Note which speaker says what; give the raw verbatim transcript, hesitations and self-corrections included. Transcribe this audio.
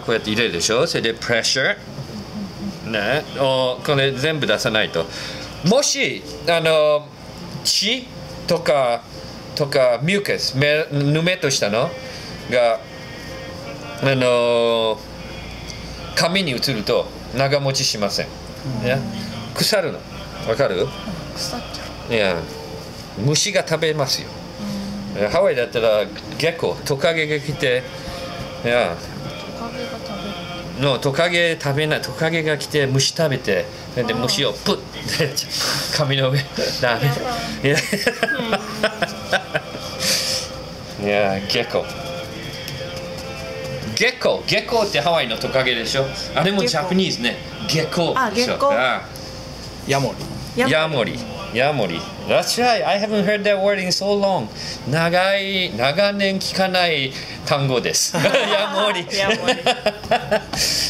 Speaker 1: こうやって入れるでしょ。それでプレッシャーね、おこれ全部出さないと。もしあの血とかとかミューカス、ぬめとしたのがあの髪に移ると長持ちしません。いや腐るの。わかる？
Speaker 2: 腐っちゃう。
Speaker 1: いや虫が食べますよ。ハワイだったらゲコトカゲが来て、いや
Speaker 2: トカゲが食べる
Speaker 1: のトカゲ食べない、トカゲが来て虫食べて、で虫をプッて髪の上ダメ。いやいやゲコゲコゲコってハワイのトカゲでしょ。あれもジャパニーズね。ゲコでしょ。
Speaker 2: あゲコ
Speaker 3: ヤモリ。
Speaker 1: ヤモリヤモリ That's right. I haven't heard that word in so long. 長い長年聞かない単語です。ヤモリ
Speaker 2: ヤモリ